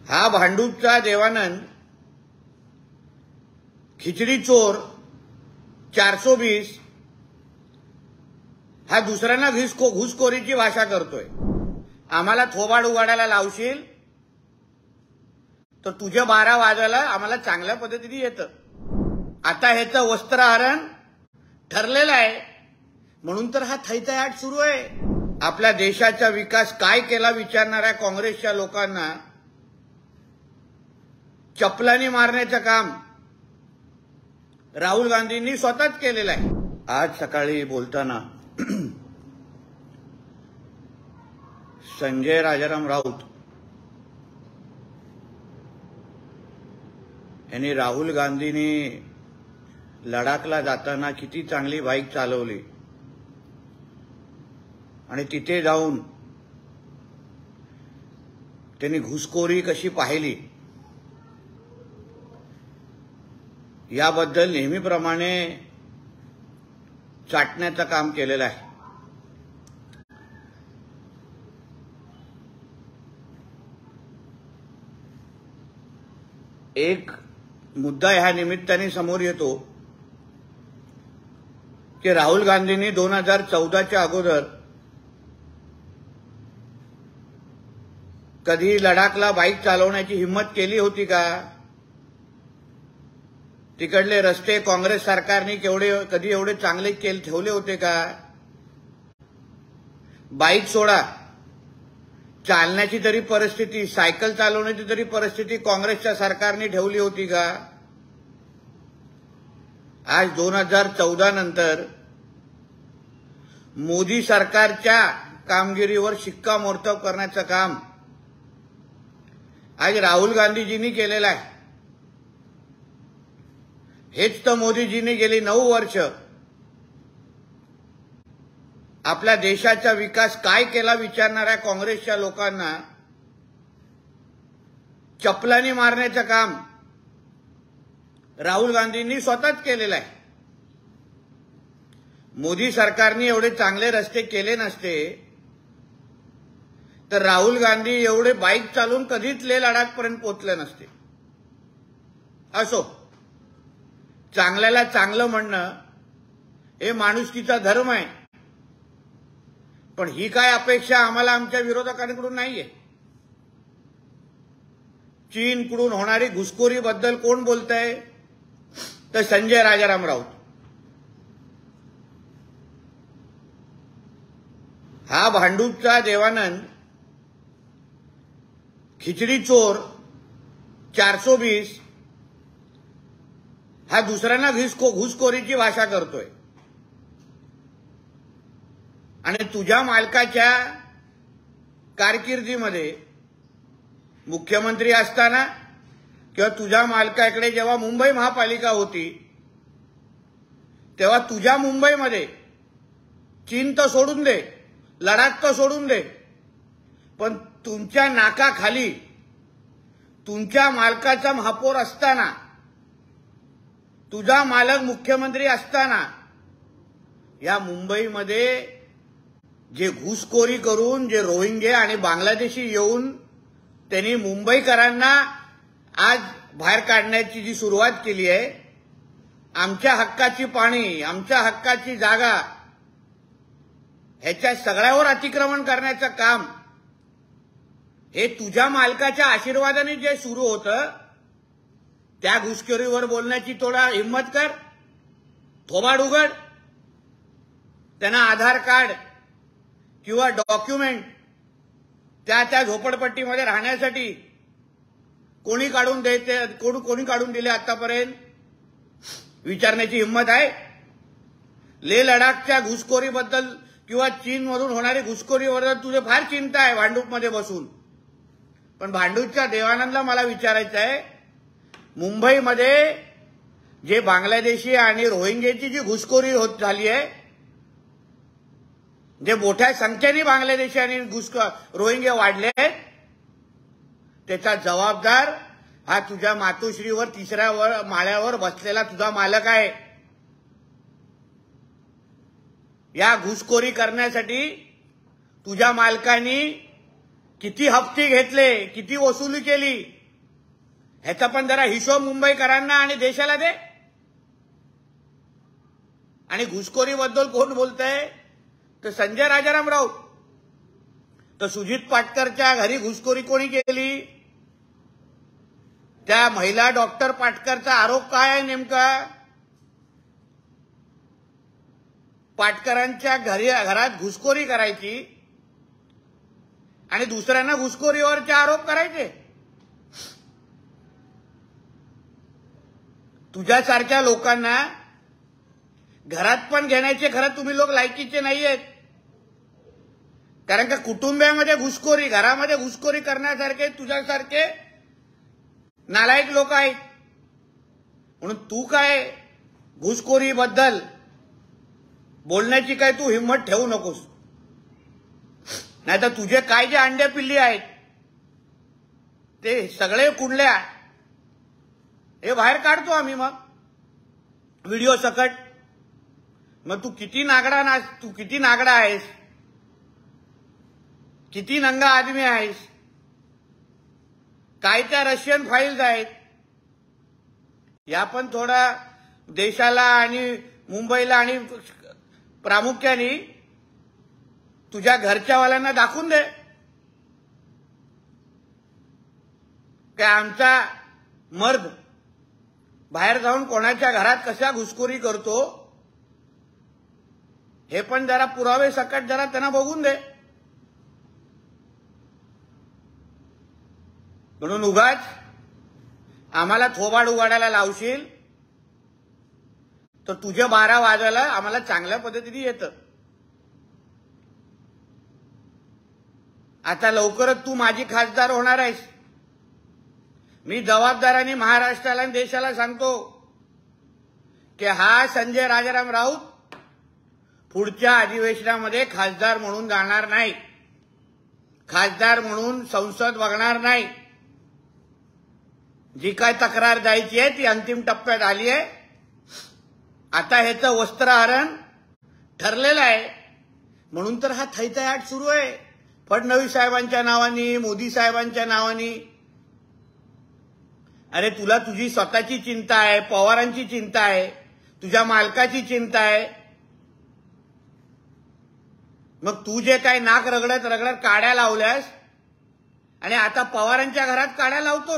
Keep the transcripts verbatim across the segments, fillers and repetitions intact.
हा भांडूपचा देवानंद खिचडी चोर चारसो बीस हा दुसऱ्यांना घुसखो घुसखोरीची भाषा करतोय। आम्हाला थोबाड उघडायला लावशील तर तुझ्या बारा वाजायला आम्हाला चांगल्या पद्धतीने येतं। आता ह्याचं वस्त्रहरण ठरलेलं आहे म्हणून तर हा थैथयाट सुरू आहे। आपल्या देशाचा विकास काय केला विचारणाऱ्या काँग्रेसच्या लोकांना चपलानी मारण्याचं काम राहुल गांधींनी स्वतःच केलेलं आहे। आज सकाळी बोलताना संजय राजाराम राऊत यांनी राहुल गांधींनी लडाखला जाताना किती चांगली बाईक चालवली आणि तिथे जाऊन त्यांनी घुसखोरी कशी पाहिली याबद्दल नेहमीप्रमाणे चाटण्याचं काम केलेलं आहे। एक मुद्दा ह्या निमित्ताने समोर येतो की राहुल गांधींनी दोन हजार चौदाच्या अगोदर कधी लडाखला बाईक चालवण्याची हिम्मत केली होती का? तिकडले रस्ते काँग्रेस सरकारने केवढे कधी एवढे चांगले केले ठेवले होते का? बाईक सोडा, चालण्याची तरी परिस्थिती, सायकल चालवण्याची तरी परिस्थिती काँग्रेसच्या सरकारने ठेवली होती का? आज दोन हजार चौदा नंतर मोदी सरकारच्या कामगिरीवर शिक्कामोर्तब करण्याचं काम आज राहुल गांधीजींनी केलेलं आहे। हेच तर मोदीजींनी गेली नऊ वर्ष आपल्या देशाचा विकास काय केला विचारणाऱ्या काँग्रेसच्या लोकांना चपलानी मारण्याचं काम राहुल गांधींनी स्वतःच केलेलं आहे। मोदी सरकारने एवढे चांगले रस्ते केले नसते तर राहुल गांधी एवढे बाईक चालवून कधीच लेह लडाखपर्यंत पोहोचले नसते। असो, चांगल्याला चांगलं म्हणणं हे माणुसकीचा धर्म आहे, पण ही काय अपेक्षा आम्हाला आमच्या विरोधकांकडून नाहीये। चीनकडून होणारी घुसखोरीबद्दल कोण बोलतंय? तर संजय राजाराम राऊत। हा भांडूपचा देवानंद खिचडी चोर चारसो बीस हा दुसऱ्यांना घुसखो घुसखोरीची भाषा करतोय आणि तुझ्या मालकाच्या कारकिर्दीमध्ये मुख्यमंत्री असताना किंवा तुझ्या मालकाकडे जेव्हा मुंबई महापालिका होती तेव्हा तुझ्या मुंबईमध्ये चीन तर सोडून दे, लडाख तर सोडून दे, पण तुमच्या नाकाखाली तुमच्या मालकाचा महापौर असताना, तुझा मालक मुख्यमंत्री असताना या मुंबईमध्ये जे घुसखोरी करून जे रोहिंग्या आणि बांगलादेशी येऊन त्यांनी मुंबईकरांना आज बाहेर काढण्याची जी सुरुवात केली आहे, आमच्या हक्काची पाणी, आमच्या हक्काची जागा, ह्याच्या सगळ्यावर अतिक्रमण करण्याचं काम हे तुझ्या मालकाच्या आशीर्वादाने जे सुरू होतं त्या घुसखोरीवर बोलण्याची थोडा हिम्मत कर, थोबाड उघड। त्यांना आधार कार्ड किंवा डॉक्युमेंट त्या त्या झोपडपट्टीमध्ये राहण्यासाठी कोणी काढून देते, कोण कोणी काढून दिले आतापर्यंत विचारण्याची हिम्मत आहे? लेह लडाखच्या घुसखोरीबद्दल किंवा चीनमधून होणारी घुसखोरीबद्दल तुझे फार चिंता आहे भांडूपमध्ये बसून, पण भांडूपच्या देवानंदला मला विचारायचं आहे, मुंबईमध्ये जे बांगलादेशी आणि रोहिंग्याची जी घुसखोरी होत झाली आहे, जे मोठ्या संख्येने बांगलादेशी आणि घुसखोर रोहिंग्या वाढले आहेत, त्याचा जबाबदार हा तुझ्या मातोश्रीवर तिसऱ्या माळ्यावर बसलेला तुझा मालक आहे। या घुसखोरी करण्यासाठी तुझ्या मालकांनी किती हप्ते घेतले, किती वसुली केली, ह्याचा पण जरा हिशोब मुंबईकरांना आणि देशाला दे. आणि घुसखोरीबद्दल कोण बोलतंय तर संजय राजाराम राऊत. तर सुजित पाटकरच्या घरी घुसखोरी कोणी केली? त्या महिला डॉक्टर पाटकरचा आरोप काय आहे नेमका? पाटकरांच्या घरी घरात घुसखोरी करायची आणि दुसऱ्यांना घुसखोरीवरचे आरोप करायचे. तुझ्यासारख्या लोकांना घरात पण घेण्याचे खरं तुम्ही लोक लायकीचे नाहीयेत. कारण का कुटुंबामध्ये घुसखोरी, घरामध्ये घुसखोरी करण्यासारखे तुझ्यासारखे नालायक लोक आहेत. म्हणून तू काय घुसखोरीबद्दल बोलण्याची काय तू हिंमत ठेवू नकोस. नाहीतर तुझे काय जे अंडे पिल्ली आहेत ते सगळे कुंडल्या हे बाहेर काढतो आम्ही मग व्हिडिओ सकट. मग तू किती नागडा ना तू किती नागडा आहेस, किती नंगा आदमी आहेस, काय त्या रशियन फाईल्स आहेत, या पण थोडा देशाला आणि मुंबईला आणि प्रामुख्याने तुझ्या घरच्यावाल्यांना दाखवून दे की आमचा मर्द बाहेर जाऊन कोणाच्या घरात कशा घुसखोरी करतो हे पण जरा पुरावे सकट जरा त्यांना बघून दे. म्हणून उगाच आम्हाला थोबाड उघडायला लावशील तर तुझे बारा वाजायला आम्हाला चांगल्या पद्धतीने येतं. आता लवकरच तू माझी खासदार होणार आहेस. मी जबाबदाराने महाराष्ट्राला आणि देशाला सांगतो की हा संजय राजाराम राऊत पुढच्या अधिवेशनामध्ये खासदार म्हणून जाणार नाही, खासदार म्हणून संसद बघणार नाही. जी काय तक्रार द्यायची आहे ती अंतिम टप्प्यात आली आहे. आता ह्याचं वस्त्रहरण ठरलेलं आहे. म्हणून तर हा थैथयाट सुरू आहे फडणवीस साहेबांच्या नावानी, मोदी साहेबांच्या नावानी. अरे तुला तुझी स्वतःची चिंता आहे, पवारांची चिंता आहे, तुझ्या मालकाची चिंता आहे. मग तू जे काय नाक रगडत रगडत काड्या लावल्यास आणि आता पवारांच्या घरात काड्या लावतोस.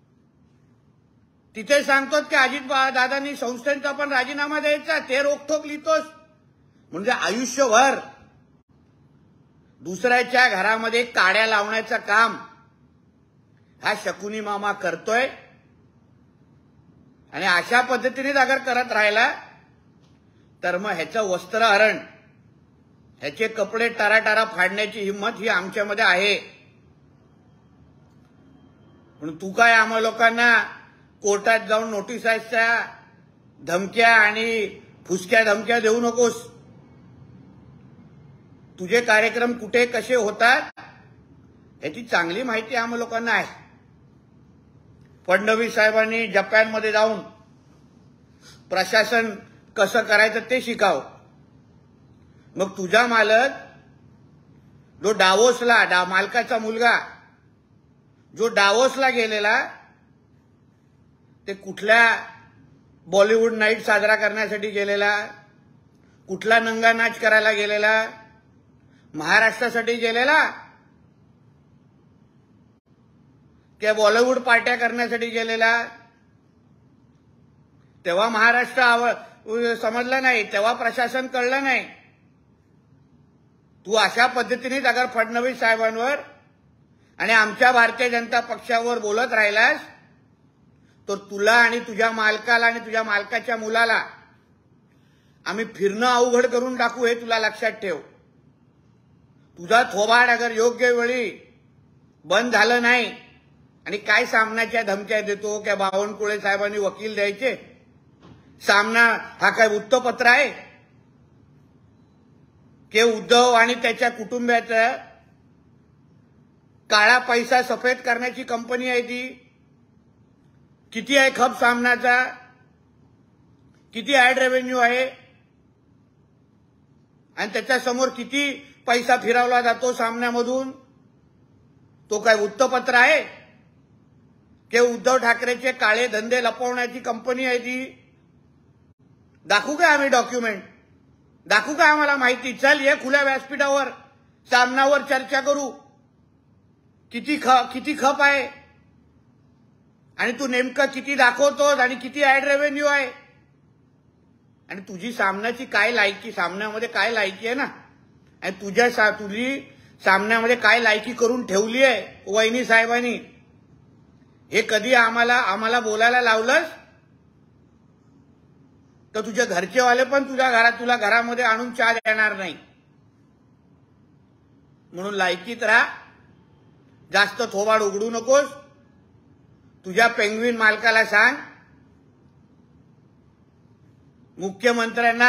तिथे सांगतोस की अजित दादांनी संस्थेचा पण राजीनामा द्यायचा, ते रोखोक लिहितोस. म्हणजे आयुष्यभर दुसऱ्याच्या घरामध्ये काड्या लावण्याचं काम हा शकुनी मामा करतोय. आणि अशा पद्धतीनेच अगर करत राहिला तर मग ह्याचं वस्त्रहरण, ह्याचे कपडे टाराटारा फाडण्याची हिंमत ही आमच्यामध्ये आहे. म्हणून तू काय आम्हा लोकांना कोर्टात जाऊन नोटिसाच्या धमक्या आणि फुसक्या धमक्या देऊ नकोस. तुझे कार्यक्रम कुठे कसे होतात याची चांगली माहिती आम्हा लोकांना आहे. फडणवीस साहेबांनी जपानमध्ये जाऊन प्रशासन कसं करायचं ते शिकाव. मग तुझा मालक जो डावोसला डा मालकाचा मुलगा जो डावोसला गेलेला ते कुठल्या बॉलिवूड नाईट साजरा करण्यासाठी गेलेला, कुठला नंगा नाच करायला गेलेला, महाराष्ट्रासाठी गेलेला की बॉलिवूड पार्ट्या करण्यासाठी गेलेला. तेव्हा महाराष्ट्र आव समजला नाही, तेव्हा प्रशासन कळलं नाही. तू अशा पद्धतीनेच अगर फडणवीस साहेबांवर आणि आमच्या भारतीय जनता पक्षावर बोलत राहिलास तर तुला आणि तुझ्या मालकाला आणि तुझ्या मालकाच्या मुलाला आम्ही फिरणं अवघड करून टाकू हे तुला लक्षात ठेव. तुझा थोबाड अगर योग्य वेळी बंद झालं नाही आणि काय सामनाच्या धमक्या देतो की बावनकुळे साहेबांनी वकील द्यायचे, सामना हा काय वृत्तपत्र आहे की उद्धव आणि त्याच्या कुटुंबाचा काळा पैसा सफेद करण्याची कंपनी आहे ती. किती आहे खप सामनाचा, किती ऍड रेव्हेन्यू आहे आणि त्याच्यासमोर किती पैसा फिरवला जातो सामन्यामधून. तो काय वृत्तपत्र आहे की उद्धव ठाकरेचे काळे धंदे लपवण्याची कंपनी आहे ती? दाखवू काय आम्ही डॉक्युमेंट? दाखवू काय आम्हाला माहिती? चल ये खुल्या व्यासपीठावर सामनावर चर्चा करू. किती ख किती खप आहे आणि तू नेमकं किती दाखवतोस आणि किती ऍड रेव्हेन्यू आहे आणि तुझी सामन्याची काय लायकी, सामन्यामध्ये काय लायकी आहे ना, आणि तुझ्या सा तुझी सामन्यामध्ये काय लायकी करून ठेवली आहे वहिनी साहेबांनी, हे कधी आम्हाला आम्हाला बोलायला लावलंस तर तुझ्या घरचेवाले पण तुझ्या घरात तुला घरामध्ये आणून चहा देणार नाही. म्हणून लायकीत राहा, जास्त थोबाड उघडू नकोस. तुझ्या पेंग्विन मालकाला सांग, मुख्यमंत्र्यांना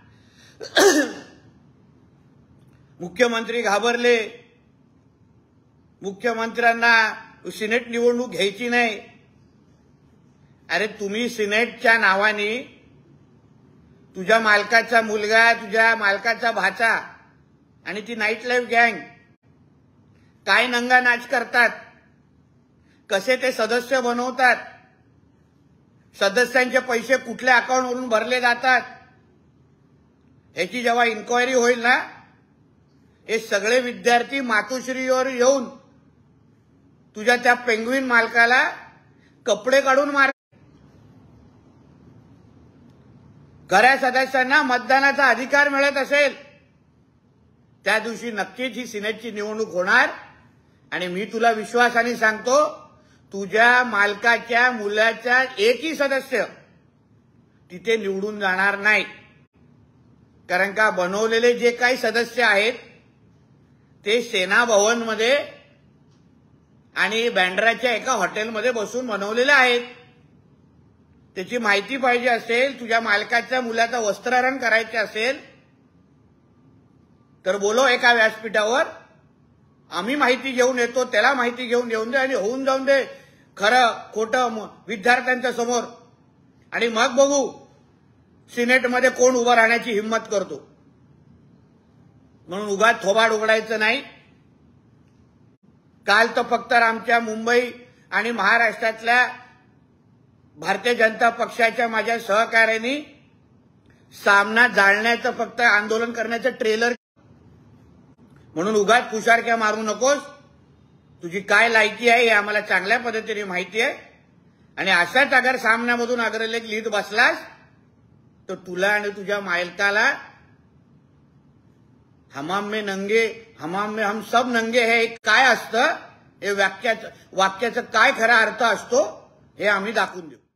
मुख्यमंत्री घाबरले, मुख्यमंत्र्यांना सिनेट निवडणूक घ्यायची नाही. अरे तुम्ही सिनेटच्या नावाने तुझ्या मालकाचा मुलगा, तुझ्या मालकाचा भाचा आणि ती नाईट लाईफ गँग काय नंगा नाच करतात, कसे ते सदस्य बनवतात, सदस्यांचे पैसे कुठल्या अकाउंटवरून भरले जातात, ह्याची जेव्हा इन्क्वायरी होईल ना, हे सगळे विद्यार्थी मातोश्रीवर येऊन तुझ्या त्या पेंग्विन मालकाला कपडे काढून मार. खऱ्या सदस्यांना मतदानाचा अधिकार मिळत असेल त्या दिवशी नक्कीच ही सिनेटची निवडणूक होणार. आणि मी तुला विश्वासाने सांगतो, तुझ्या मालकाच्या मुलाचा एकही सदस्य तिथे निवडून जाणार नाही. कारण का बनवलेले जे काही सदस्य आहेत ते सेना भवनमध्ये आणि बँड्राच्या एका हॉटेलमध्ये बसून बनवलेले आहेत. त्याची माहिती पाहिजे असेल, तुझ्या मालकाच्या मुलाचं वस्त्रहरण करायचे असेल तर बोलो एका व्यासपीठावर, आम्ही माहिती घेऊन येतो, त्याला माहिती घेऊन येऊन दे आणि होऊन जाऊन दे खरं खोटं विद्यार्थ्यांच्या समोर. आणि मग बघू सिनेटमध्ये कोण उभं राहण्याची हिंमत करतो. म्हणून उगाच थोबाड उघडायचं नाही. काल तर फक्त आमच्या मुंबई आणि महाराष्ट्रातल्या भारतीय जनता पक्षाच्या माझ्या सहकार्यांनी सामना जाळण्याचं फक्त आंदोलन करण्याचं ट्रेलर. म्हणून उगाच खुशारक्या मारू नकोस. तुझी काय लायकी आहे हे आम्हाला चांगल्या पद्धतीने माहिती आहे. आणि असाच अगर सामन्यामधून अग्रलेख लिहित बसलास तर तुला आणि तुझ्या मालकाला हमाम में नंगे हमाम में हम सब नंगे है काय असतं, हे वाक्याचं वाक्याचं काय खरा अर्थ असतो हे आम्ही दाखवून देऊ.